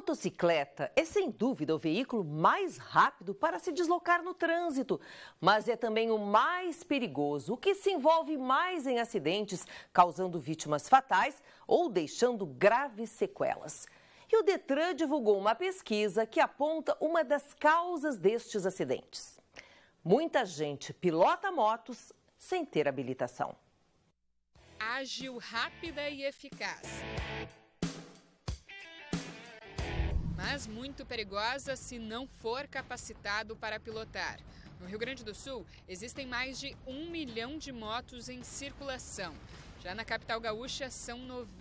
motocicleta é sem dúvida o veículo mais rápido para se deslocar no trânsito, mas é também o mais perigoso, o que se envolve mais em acidentes, causando vítimas fatais ou deixando graves sequelas. E o Detran divulgou uma pesquisa que aponta uma das causas destes acidentes. Muita gente pilota motos sem ter habilitação. Ágil, rápida e eficaz. Mas muito perigosa se não for capacitado para pilotar. No Rio Grande do Sul, existem mais de 1 milhão de motos em circulação. Já na capital gaúcha, são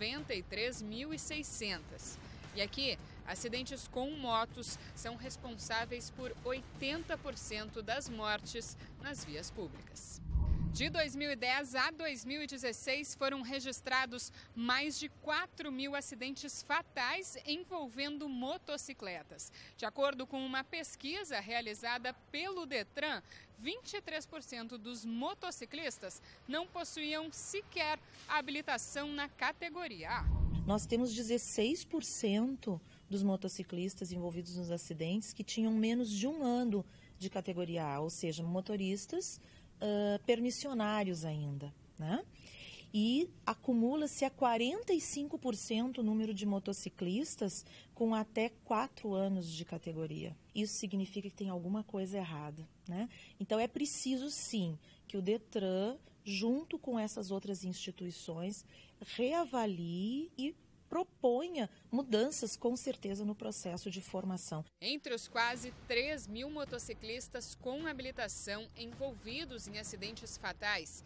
93.600. E aqui, acidentes com motos são responsáveis por 80% das mortes nas vias públicas. De 2010 a 2016, foram registrados mais de 4 mil acidentes fatais envolvendo motocicletas. De acordo com uma pesquisa realizada pelo Detran, 23% dos motociclistas não possuíam sequer habilitação na categoria A. Nós temos 16% dos motociclistas envolvidos nos acidentes que tinham menos de 1 ano de categoria A, ou seja, motoristas permissionários ainda, né? E acumula-se a 45% o número de motociclistas com até 4 anos de categoria. Isso significa que tem alguma coisa errada, né? Então é preciso sim que o Detran, junto com essas outras instituições, reavalie e proponha mudanças, com certeza, no processo de formação. Entre os quase 3 mil motociclistas com habilitação envolvidos em acidentes fatais,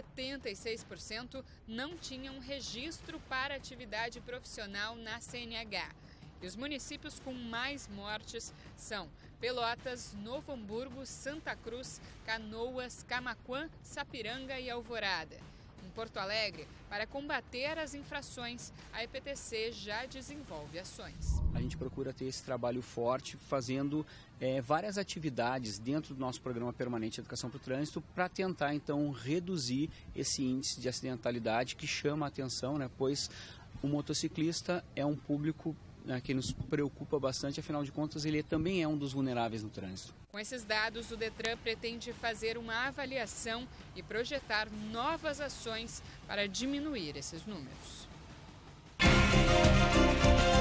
76% não tinham registro para atividade profissional na CNH. E os municípios com mais mortes são Pelotas, Novo Hamburgo, Santa Cruz, Canoas, Camaquã, Sapiranga e Alvorada. Em Porto Alegre, para combater as infrações, a EPTC já desenvolve ações. A gente procura ter esse trabalho forte, fazendo várias atividades dentro do nosso programa permanente de educação para o trânsito, para tentar, então, reduzir esse índice de acidentalidade que chama a atenção, né? Pois o motociclista é um público que nos preocupa bastante, afinal de contas, ele também é um dos vulneráveis no trânsito. Com esses dados, o Detran pretende fazer uma avaliação e projetar novas ações para diminuir esses números.